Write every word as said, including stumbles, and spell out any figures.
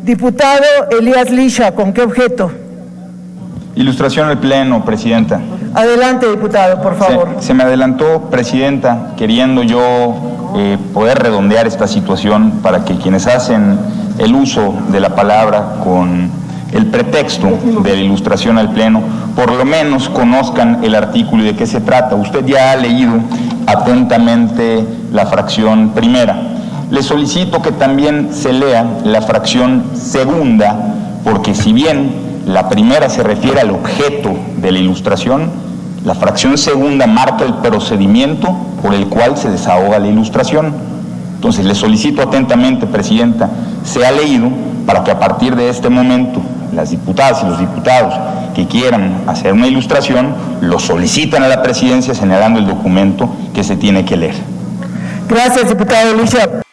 Diputado Elías Lisha, ¿con qué objeto? Ilustración al Pleno, Presidenta. Adelante, diputado, por favor. Se, se me adelantó, Presidenta, queriendo yo eh, poder redondear esta situación para que quienes hacen el uso de la palabra con el pretexto de la ilustración al Pleno, por lo menos conozcan el artículo y de qué se trata. Usted ya ha leído atentamente la fracción primera. Le solicito que también se lea la fracción segunda, porque si bien la primera se refiere al objeto de la ilustración, la fracción segunda marca el procedimiento por el cual se desahoga la ilustración. Entonces, le solicito atentamente, Presidenta, sea leído para que a partir de este momento las diputadas y los diputados que quieran hacer una ilustración lo solicitan a la Presidencia señalando el documento que se tiene que leer. Gracias, diputado Lisha.